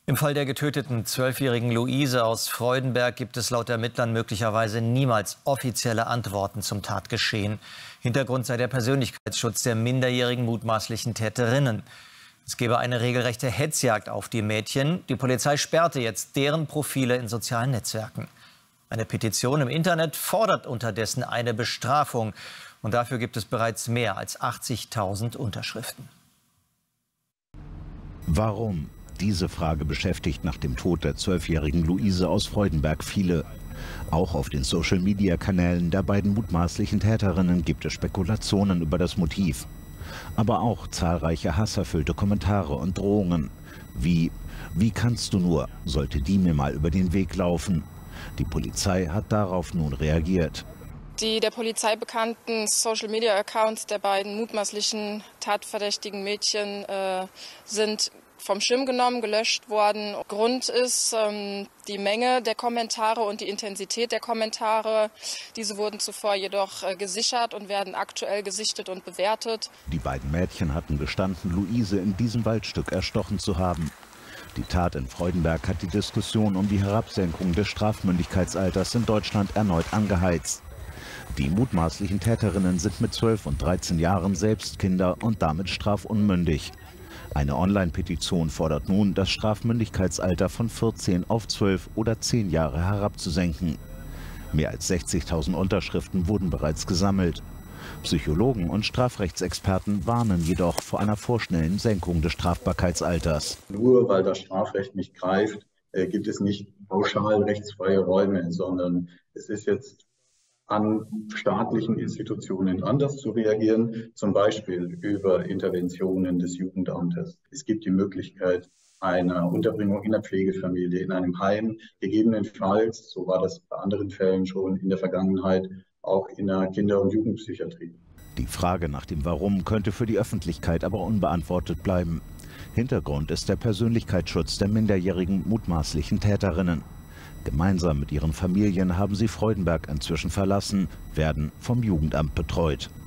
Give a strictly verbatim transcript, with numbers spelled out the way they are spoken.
Im Fall der getöteten zwölfjährigen Luise aus Freudenberg gibt es laut Ermittlern möglicherweise niemals offizielle Antworten zum Tatgeschehen. Hintergrund sei der Persönlichkeitsschutz der minderjährigen mutmaßlichen Täterinnen. Es gebe eine regelrechte Hetzjagd auf die Mädchen. Die Polizei sperrte jetzt deren Profile in sozialen Netzwerken. Eine Petition im Internet fordert unterdessen eine Bestrafung. Und dafür gibt es bereits mehr als achtzigtausend Unterschriften. Warum? Diese Frage beschäftigt nach dem Tod der zwölfjährigen Luise aus Freudenberg viele. Auch auf den Social-Media-Kanälen der beiden mutmaßlichen Täterinnen gibt es Spekulationen über das Motiv. Aber auch zahlreiche hasserfüllte Kommentare und Drohungen. Wie, wie kannst du nur, sollte die mir mal über den Weg laufen. Die Polizei hat darauf nun reagiert. Die der Polizei bekannten Social-Media-Accounts der beiden mutmaßlichen tatverdächtigen Mädchen äh, sind vom Schirm genommen, gelöscht worden. Grund ist ähm, die Menge der Kommentare und die Intensität der Kommentare. Diese wurden zuvor jedoch äh, gesichert und werden aktuell gesichtet und bewertet. Die beiden Mädchen hatten gestanden, Luise in diesem Waldstück erstochen zu haben. Die Tat in Freudenberg hat die Diskussion um die Herabsenkung des Strafmündigkeitsalters in Deutschland erneut angeheizt. Die mutmaßlichen Täterinnen sind mit zwölf und dreizehn Jahren selbst Kinder und damit strafunmündig. Eine Online-Petition fordert nun, das Strafmündigkeitsalter von vierzehn auf zwölf oder zehn Jahre herabzusenken. Mehr als sechzigtausend Unterschriften wurden bereits gesammelt. Psychologen und Strafrechtsexperten warnen jedoch vor einer vorschnellen Senkung des Strafbarkeitsalters. Nur weil das Strafrecht nicht greift, äh, gibt es nicht pauschal rechtsfreie Räume, sondern es ist jetzt an staatlichen Institutionen anders zu reagieren, zum Beispiel über Interventionen des Jugendamtes. Es gibt die Möglichkeit einer Unterbringung in der Pflegefamilie, in einem Heim, gegebenenfalls, so war das bei anderen Fällen schon in der Vergangenheit, auch in der Kinder- und Jugendpsychiatrie. Die Frage nach dem Warum könnte für die Öffentlichkeit aber unbeantwortet bleiben. Hintergrund ist der Persönlichkeitsschutz der minderjährigen mutmaßlichen Täterinnen. Gemeinsam mit ihren Familien haben sie Freudenberg inzwischen verlassen, werden vom Jugendamt betreut.